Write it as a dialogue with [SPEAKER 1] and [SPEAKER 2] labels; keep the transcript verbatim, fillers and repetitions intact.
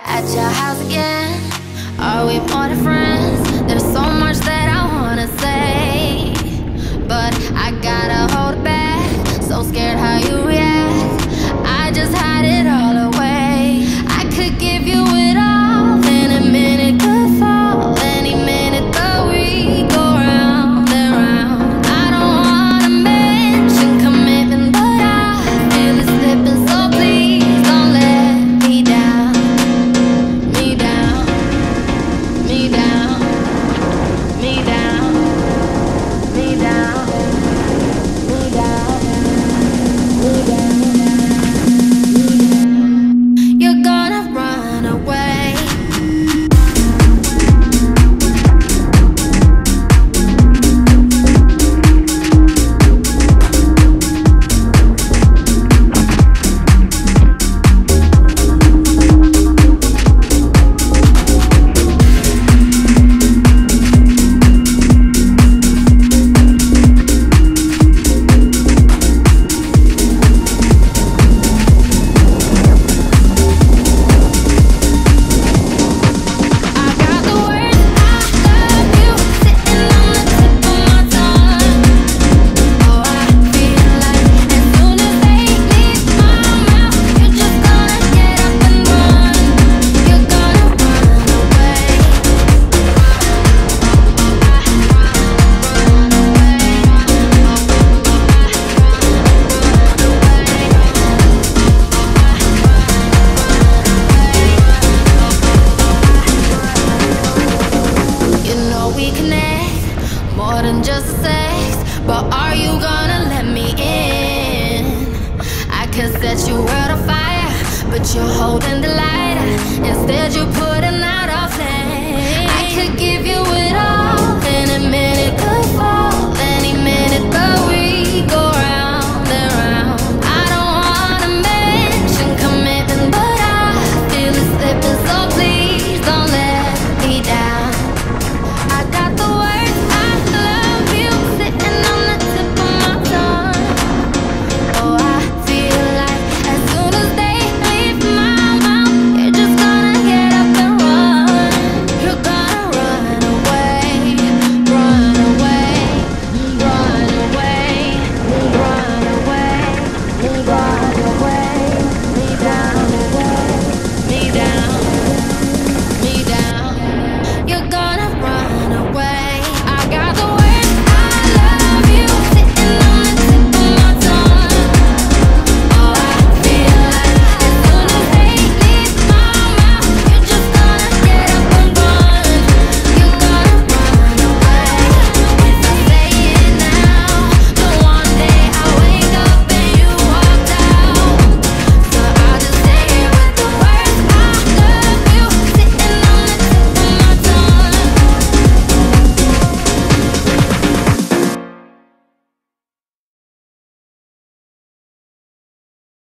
[SPEAKER 1] at your house again? Are we more than friends? There's so much that I wanna say, but I gotta hold it back. So scared how you react, I just hide it all away. I could give you it all, then a minute could fall. Any minute that we go round and round. I don't wanna mention commitment, but I feel it slipping, so please don't let me down. Me down, me down, me down, me down, me down, me down. You're gonna run away. We connect more than just sex, but are you gonna let me in? I could set your world on fire, but you're holding the lighter. Instead you